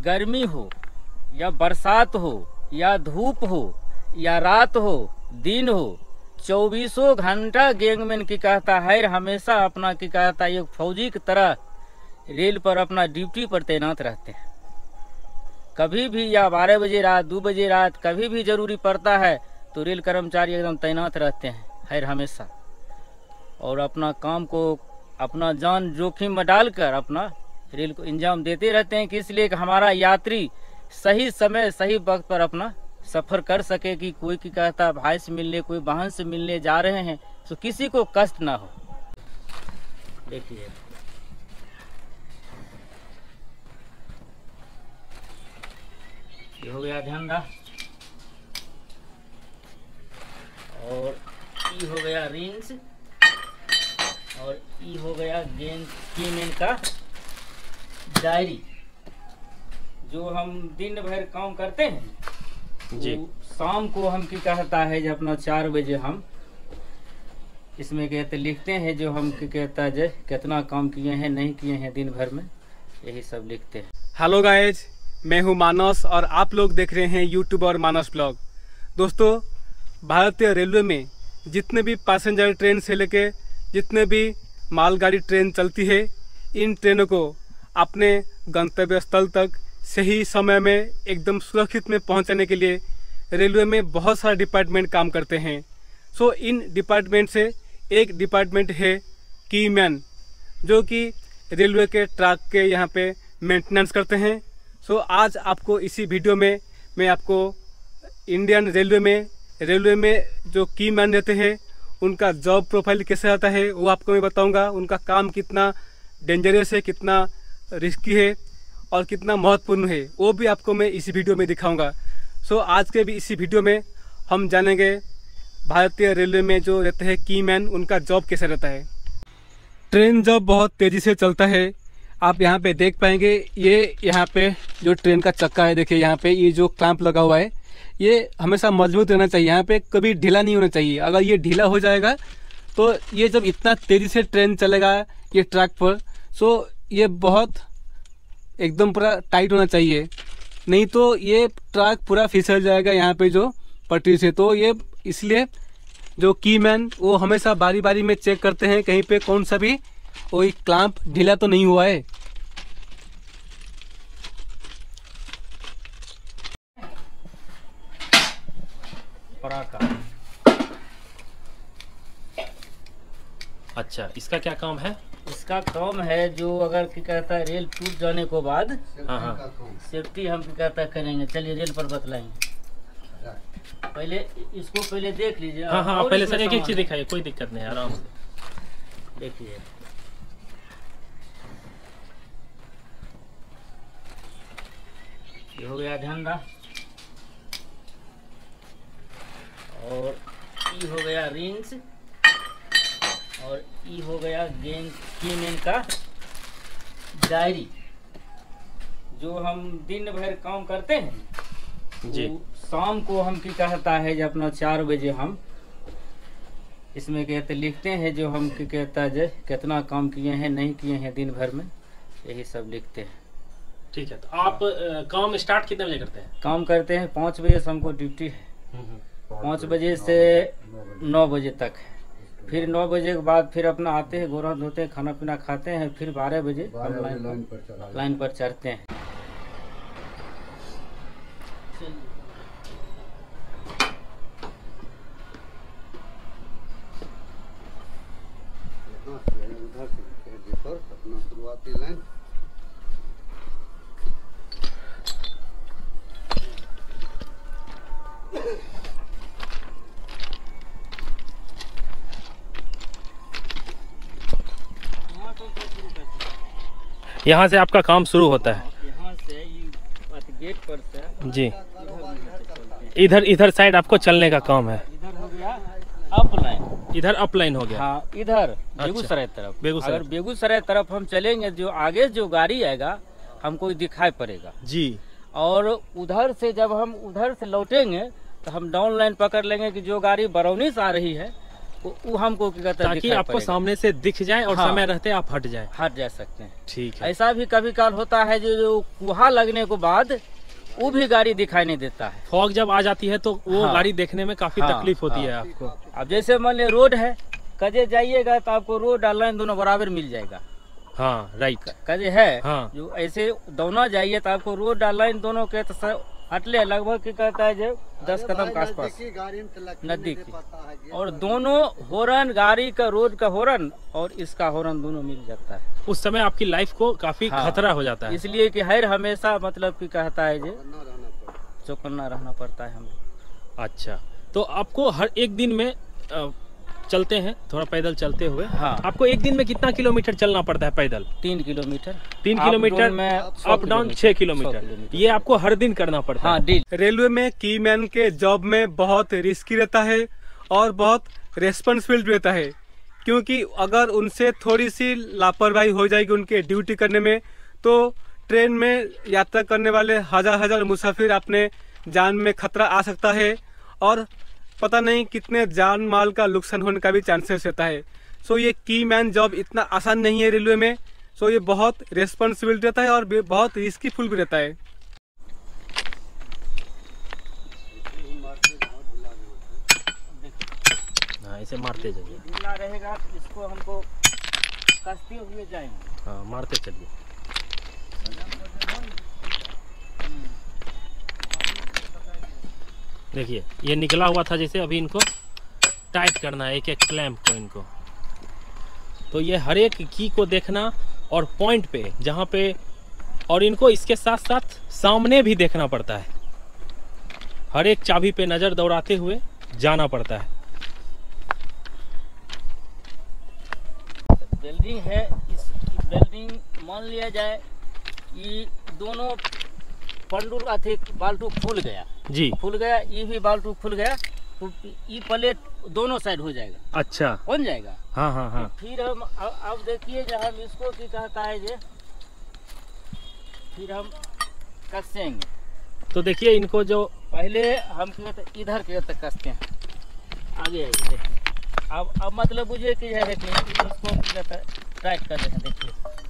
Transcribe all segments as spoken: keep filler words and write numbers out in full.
गर्मी हो या बरसात हो या धूप हो या रात हो दिन हो, चौबीसों घंटा गैंगमैन की कहता है हमेशा अपना की कहता एक फौजी की तरह रेल पर अपना ड्यूटी पर तैनात रहते हैं। कभी भी या बारह बजे रात, दो बजे रात, कभी भी जरूरी पड़ता है तो रेल कर्मचारी एकदम तैनात रहते हैं हर हमेशा, और अपना काम को अपना जान जोखिम में डालकर अपना रेल को इंजाम देते रहते हैं कि इसलिए कि हमारा यात्री सही समय सही वक्त पर अपना सफर कर सके, कि कोई की कहता भाई से मिलने, कोई बहन से मिलने जा रहे हैं तो किसी को कष्ट ना हो। देखिए ये हो गया झंडा, और ये हो गया रिंग्स, और ये हो गया गेंद कीमैन का डायरी। जो हम दिन भर काम करते हैं जी, शाम को हम की कहता है जब अपना चार बजे हम इसमें कहते लिखते हैं जो हम की कहता है कितना काम किए हैं नहीं किए हैं दिन भर में, यही सब लिखते हैं। हेलो गाइज, मैं हूं मानस और आप लोग देख रहे हैं यूट्यूब और मानस ब्लॉग। दोस्तों, भारतीय रेलवे में जितने भी पैसेंजर ट्रेन से लेके जितने भी मालगाड़ी ट्रेन चलती है, इन ट्रेनों को अपने गंतव्य स्थल तक सही समय में एकदम सुरक्षित में पहुंचाने के लिए रेलवे में बहुत सारे डिपार्टमेंट काम करते हैं। सो इन डिपार्टमेंट से एक डिपार्टमेंट है कीमैन, जो कि रेलवे के ट्रैक के यहाँ पे मेंटेनेंस करते हैं। सो आज आपको इसी वीडियो में मैं आपको इंडियन रेलवे में रेलवे में जो कीमैन रहते हैं उनका जॉब प्रोफाइल कैसे आता है वो आपको मैं बताऊंगा। उनका काम कितना डेंजरस है, कितना रिस्की है और कितना महत्वपूर्ण है, वो भी आपको मैं इसी वीडियो में दिखाऊंगा। सो आज के भी इसी वीडियो में हम जानेंगे भारतीय रेलवे में जो रहते हैं कीमैन, उनका जॉब कैसे रहता है। ट्रेन जॉब बहुत तेज़ी से चलता है। आप यहाँ पे देख पाएंगे, ये यहाँ पे जो ट्रेन का चक्का है, देखिए यहाँ पे ये जो क्लैंप लगा हुआ है, ये हमेशा मजबूत रहना चाहिए। यहाँ पे कभी ढीला नहीं होना चाहिए। अगर ये ढीला हो जाएगा तो ये जब इतना तेज़ी से ट्रेन चलेगा ये ट्रैक पर, सो ये बहुत एकदम पूरा टाइट होना चाहिए, नहीं तो ये ट्रैक पूरा फिसल जाएगा यहाँ पे जो पटरी से। तो ये इसलिए जो कीमैन वो हमेशा बारी बारी में चेक करते हैं कहीं पे कौन सा भी कोई क्लैंप ढीला तो नहीं हुआ है। अच्छा, इसका क्या काम है? इसका काम है जो अगर क्या कहता है रेल टूट जाने के बाद हाँ हाँ सेफ्टी हम क्या कहता है करेंगे। चलिए रेल पर बतलाएंगे, पहले इसको पहले देख लीजिए। हाँ हाँ पहले सर एक एक चीज दिखाइए, कोई दिक्कत नहीं, आराम से देखिए। ये हो गया झंडा, और ये हो गया रिंग्स, और ये हो गया गेंद कीमैन का डायरी। जो हम दिन भर काम करते हैं जी, शाम को हम की कहता है जब अपना चार बजे हम इसमें कहते लिखते हैं जो हम की कहता है कितना काम किए हैं नहीं किए हैं दिन भर में, यही सब लिखते हैं। ठीक है, तो आप आ, काम स्टार्ट कितने बजे करते हैं? काम करते हैं पाँच बजे से, हमको ड्यूटी है पाँच बजे से नौ बजे तक। फिर नौ बजे के बाद फिर अपना आते हैं, गोरा धोते हैं, खाना पीना खाते हैं, फिर बारह बजे हम लाइन पर लाइन पर चढ़ते हैं। अपना शुरुआती लाइन यहाँ से आपका काम शुरू होता है। यहाँ से गेट पर से जी, इधर इधर साइड आपको चलने का काम है। इधर हो गया अप लाइन, इधर अप लाइन हो गया। हाँ इधर बेगूसराय तरफ। बेगूसराय। अगर बेगूसराय तरफ हम चलेंगे, जो आगे जो गाड़ी आएगा हमको दिखाई पड़ेगा जी, और उधर से जब हम उधर से लौटेंगे तो हम डाउन लाइन पकड़ लेंगे कि जो गाड़ी बरौनी से आ रही है वो वो हमको क्या कहते हैं ताकि दिखाई आपको पड़ेगा। सामने से दिख जाए और हाँ। समय रहते आप हट जाए। हट जा सकते हैं। ठीक है। ऐसा भी कभी काल होता है जो जो कुहा लगने के बाद वो भी गाड़ी दिखाई नहीं देता है। फॉग जब आ जाती है तो वो हाँ। गाड़ी देखने में काफी हाँ, तकलीफ होती हाँ। है आपको। अब जैसे मान लिया रोड है, कजे जाइएगा तो आपको रोड और लाइन दोनों बराबर मिल जाएगा। हाँ राइट। कजे है हाँ। जो ऐसे दोनों जाइए तो आपको रोड और लाइन दोनों के तो हटले लगभग क्या कहता है जो दस कदम के आसपास नजदीक, और दोनों हॉर्न गाड़ी का रोड का हॉर्न और इसका हॉर्न दोनों मिल जाता है। उस समय आपकी लाइफ को काफी हाँ। खतरा हो जाता है। इसलिए कि हर हमेशा मतलब कि कहता है जो चौकन्ना रहना पड़ता है हमें। अच्छा, तो आपको हर एक दिन में अ, चलते हैं थोड़ा पैदल चलते हुए, हाँ। आपको एक दिन में कितना किलोमीटर चलना पड़ता है पैदल? तीन किलोमीटर तीन अप किलोमीटर डाउन में सौ अप डाउन छह किलोमीटर, किलोमीटर। ये आपको हर दिन करना पड़ता हाँ है। डील। रेलवे में की मैन के जॉब में बहुत रिस्की रहता है और बहुत रेस्पॉन्सिबल रहता है, क्योंकि अगर उनसे थोड़ी सी लापरवाही हो जाएगी उनके ड्यूटी करने में तो ट्रेन में यात्रा करने वाले हजार हजार मुसाफिर अपने जान में खतरा आ सकता है और पता नहीं कितने जान माल का नुकसान होने का भी चांसेस रहता है। सो ये की मैन जॉब इतना आसान नहीं है रेलवे में। सो ये बहुत रेस्पॉन्सिबल रहता है और बहुत रिस्की फुल भी रहता है। हाँ, इसे मारते जाइए। ढीला रहेगा इसको हमको कसते हुए जाएंगे। हाँ, मारते चलिए। देखिए ये निकला हुआ था, जैसे अभी इनको टाइट करना है एक एक क्लैंप को इनको। तो ये हर एक की को देखना और पॉइंट पे जहाँ पे, और इनको इसके साथ साथ सामने भी देखना पड़ता है। हर एक चाबी पे नज़र दौड़ाते हुए जाना पड़ता है। वेल्डिंग है, इस वेल्डिंग मान लिया जाए ये दोनों पंडुल अथी बाल्टू खुल गया जी, खुल गया, ये भी बाल्टू खुल गया तो ये प्लेट दोनों साइड हो जाएगा, अच्छा। बन जाएगा। हाँ हाँ हाँ। फिर हम अब अब देखिए जब हम इसको की कहता है जे फिर हम कसेंगे। तो देखिए इनको जो पहले हम क्या कहते हैं, इधर के तक कसते हैं, आगे आइए देखिए। अब अब मतलब बुझे कि है कि इसको क्या कहते हैं, टाइट कर देते हैं। देखिए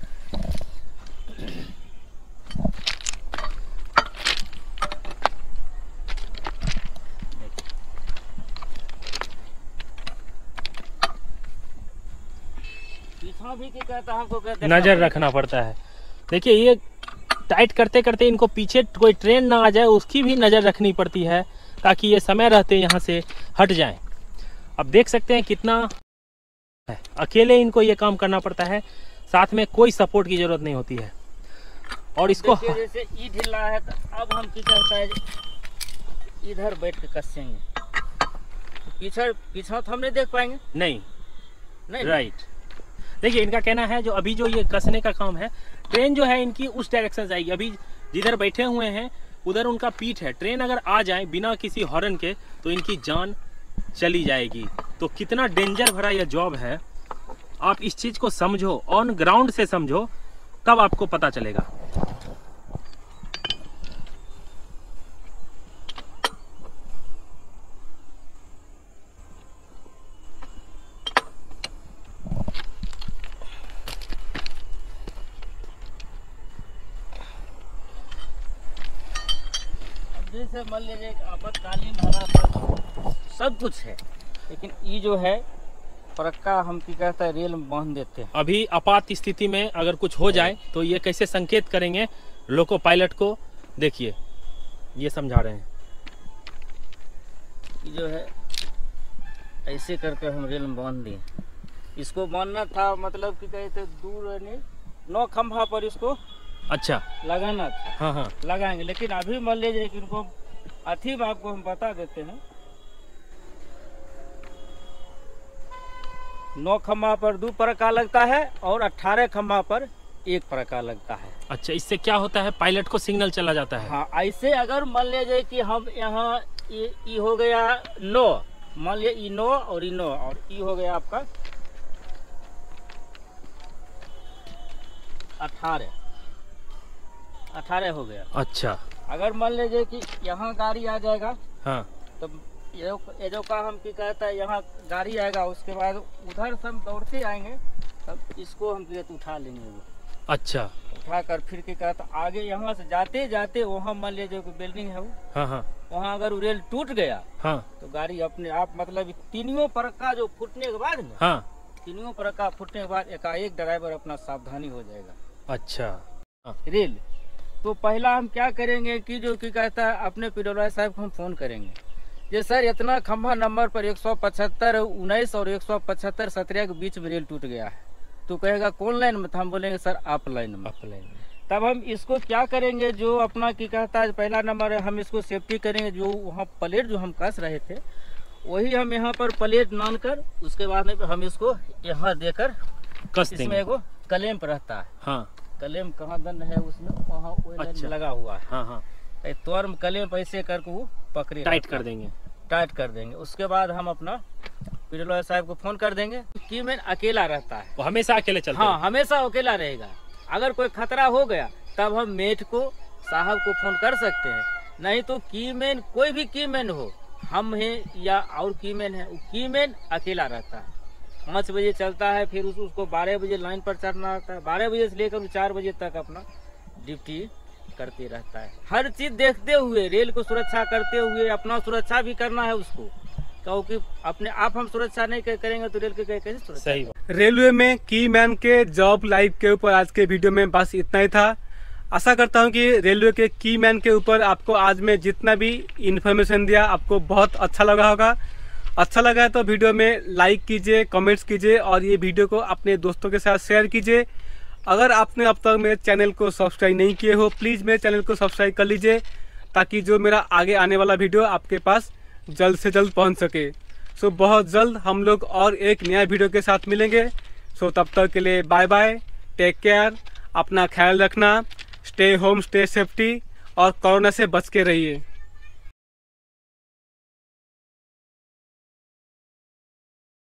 पीछा भी क्या कहता है, हमको कहते हैं नज़र रखना पड़ता है। देखिए ये टाइट करते करते इनको पीछे कोई ट्रेन ना आ जाए उसकी भी नज़र रखनी पड़ती है, ताकि ये समय रहते यहाँ से हट जाएं। अब देख सकते हैं कितना है, अकेले इनको ये काम करना पड़ता है, साथ में कोई सपोर्ट की ज़रूरत नहीं होती है। और इसको देखिए जैसे ई ढीला है तो अब हम क्या कहता है इधर बैठ के कसेंगे तो पीछे पीछा तो हम नहीं देख पाएंगे। नहीं, नहीं राइट। देखिए इनका कहना है जो अभी जो ये कसने का काम है, ट्रेन जो है इनकी उस डायरेक्शन से आएगी। अभी जिधर बैठे हुए हैं उधर उनका पीठ है, ट्रेन अगर आ जाए बिना किसी हॉर्न के तो इनकी जान चली जाएगी। तो कितना डेंजर भरा यह जॉब है, आप इस चीज़ को समझो, ऑन ग्राउंड से समझो, तब आपको पता चलेगा। जैसे मान लीजिए एक आपातकालीन हालात सब कुछ है, लेकिन ये जो है फरक्का हम की कहता है रेल में बांध देते हैं। अभी आपात स्थिति में अगर कुछ हो जाए तो ये कैसे संकेत करेंगे लोको पायलट को, देखिए ये समझा रहे हैं। ये जो है ऐसे करके हम रेल में बांध दिए। इसको बांधना था मतलब कि कहते दूर नहीं, नौ खंभा पर इसको अच्छा, लगाना था। हाँ हाँ, लगाएंगे, लेकिन अभी मान लीजिए कि इनको अथी में आपको हम बता देते हैं। नौ खम्भा पर दो परका लगता है और अट्ठारह खम्भा पर एक परका लगता है। अच्छा, इससे क्या होता है, पायलट को सिग्नल चला जाता है। हाँ, ऐसे अगर मान लीजिए कि हम यहाँ ये ई हो गया नौ, मान लीजिए ई नौ और ई नौ और ई हो गया आपका अठारह अठारह हो गया। अच्छा, अगर मान लीजिए कि यहाँ गाड़ी आ जाएगा हाँ, तो ये ये जो का हम की कहता है, यहाँ गाड़ी आएगा, उसके बाद उधर से हम दौड़ते आएंगे, तब इसको हम खेत उठा लेंगे। वो अच्छा, उठा कर फिर की कहता आगे यहाँ से जाते जाते वहाँ मान लीजिए जो बिल्डिंग है वो, हाँ हाँ वहाँ अगर रेल टूट गया हाँ तो गाड़ी अपने आप मतलब तीनों परक्का जो फूटने के बाद ना, हाँ, तीनों परक्का फूटने के बाद एकाएक ड्राइवर अपना सावधानी हो जाएगा। अच्छा, हाँ, रेल तो पहला हम क्या करेंगे कि जो कि कहता है अपने पीडब्ल्यू साहब को हम फोन करेंगे, ये सर इतना खंभा नंबर पर एक सौ पचहत्तर उन्नीस और एक सौ पचहत्तर सत्रह के बीच में रेल टूट गया है। तो कहेगा कौन लाइन में, तो हम बोलेंगे सर आप लाइन में। अप लाइन में। तब हम इसको क्या करेंगे, जो अपना की कहता है पहला नंबर है, हम इसको सेफ्टी करेंगे। जो वहाँ प्लेट जो हम कस रहे थे वही हम यहाँ पर प्लेट मान कर उसके बाद में हम इसको यहाँ देकर कस इसमें देंगे। एगो कलेम्प रहता है, हाँ, कलेम्प कहाँ दन है उसमें, वहाँ वो लाइन अच्छा। में लगा हुआ है। हाँ हाँ, तो तुरंत कलेम्प ऐसे करके वो पकड़े टाइट रहता कर है। देंगे। टाइट कर देंगे। उसके बाद हम अपना पीडब्ल्यू साहब को फोन कर देंगे कि मैं अकेला रहता है। वो हमेशा अकेले चलते हाँ, हमेशा अकेला रहेगा। अगर कोई खतरा हो गया तब हम मेट को साहब को फोन कर सकते हैं, नहीं तो कीमैन कोई भी कीमैन हो, हम हैं या और कीमैन है, कीमैन अकेला रहता है। पाँच बजे चलता है, फिर उस, उसको बारह बजे लाइन पर चढ़ना रहता है, बारह बजे से लेकर चार बजे तक अपना ड्यूटी करते रहता है। हर चीज देखते हुए, रेल को सुरक्षा करते हुए अपना सुरक्षा भी करना है उसको, क्योंकि अपने आप हम सुरक्षा नहीं करेंगे तो रेल के कैसे सुरक्षा। सही बात। रेलवे में की मैन के जॉब लाइफ के ऊपर आज के वीडियो में बस इतना ही था। आशा करता हूं कि रेलवे के की मैन के ऊपर आपको आज में जितना भी इन्फॉर्मेशन दिया आपको बहुत अच्छा लगा होगा। अच्छा लगा है तो वीडियो में लाइक कीजिए, कमेंट्स कीजिए और ये वीडियो को अपने दोस्तों के साथ शेयर कीजिए। अगर आपने अब तक मेरे चैनल को सब्सक्राइब नहीं किए हो, प्लीज़ मेरे चैनल को सब्सक्राइब कर लीजिए, ताकि जो मेरा आगे आने वाला वीडियो आपके पास जल्द से जल्द पहुंच सके। सो बहुत जल्द हम लोग और एक नया वीडियो के साथ मिलेंगे। सो तब तक के लिए बाय बाय, टेक केयर, अपना ख्याल रखना, स्टे होम, स्टे सेफ्टी और कोरोना से बच के रहिए।